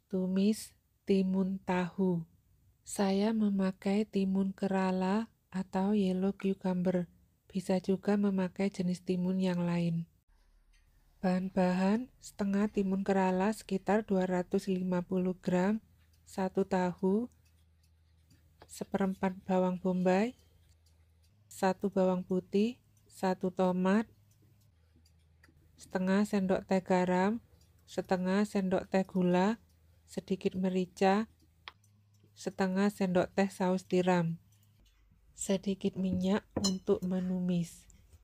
Tumis timun tahu. Saya memakai timun kerala atau yellow cucumber. Bisa juga memakai jenis timun yang lain. Bahan-bahan: setengah timun kerala sekitar 250 gram, 1 tahu, seperempat bawang bombay, 1 bawang putih, 1 tomat, setengah sendok teh garam, setengah sendok teh gula, sedikit merica, setengah sendok teh saus tiram, sedikit minyak untuk menumis.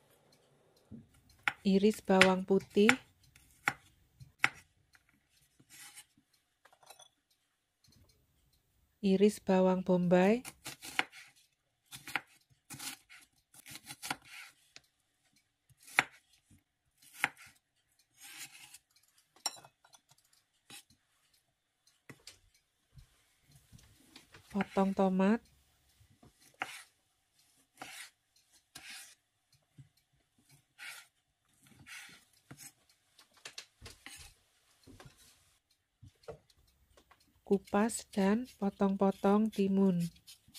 Iris bawang putih, iris bawang bombay, potong tomat, kupas dan potong-potong timun.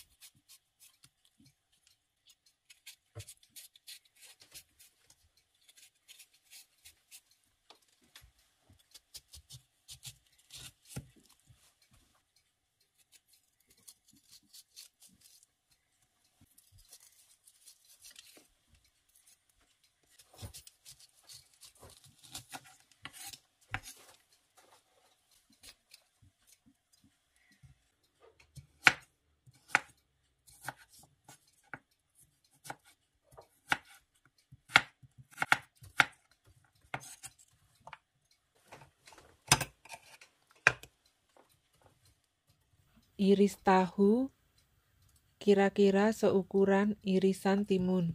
Iris tahu kira-kira seukuran irisan timun.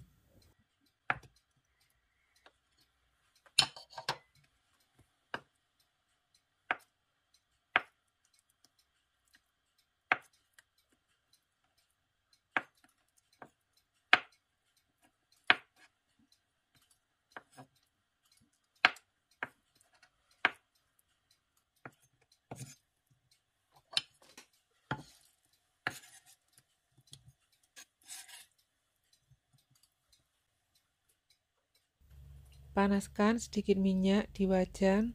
Panaskan sedikit minyak di wajan.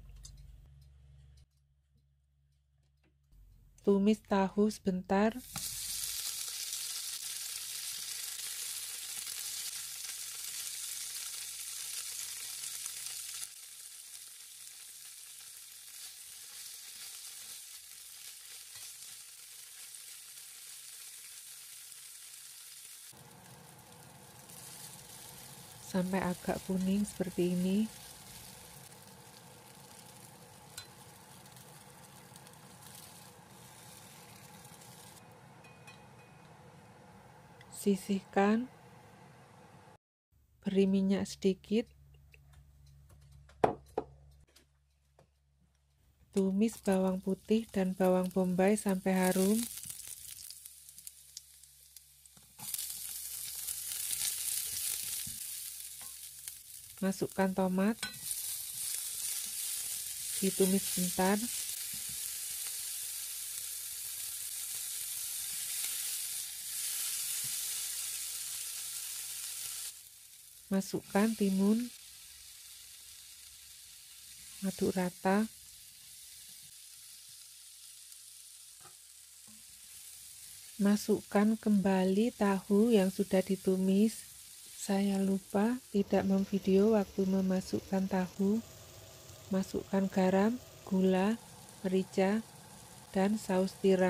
Tumis tahu sebentar. Sampai agak kuning seperti ini. Sisihkan, beri minyak sedikit. Tumis bawang putih dan bawang bombay sampai harum. Masukkan tomat, ditumis sebentar. Masukkan timun, aduk rata. Masukkan kembali tahu yang sudah ditumis. Saya lupa tidak memvideo waktu memasukkan tahu. Masukkan garam, gula, merica, dan saus tiram.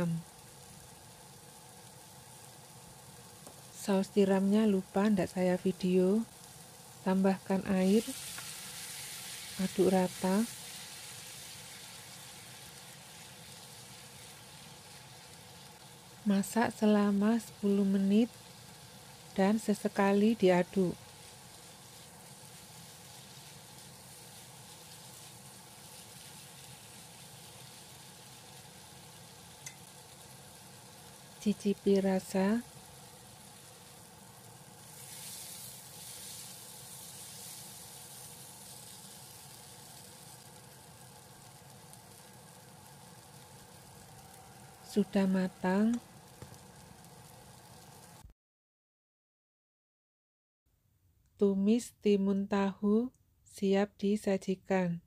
Saus tiramnya lupa, tidak saya video. Tambahkan air, aduk rata. Masak selama 10 menit dan sesekali diaduk. Cicipi rasa. sudah matang. Tumis timun tahu siap disajikan.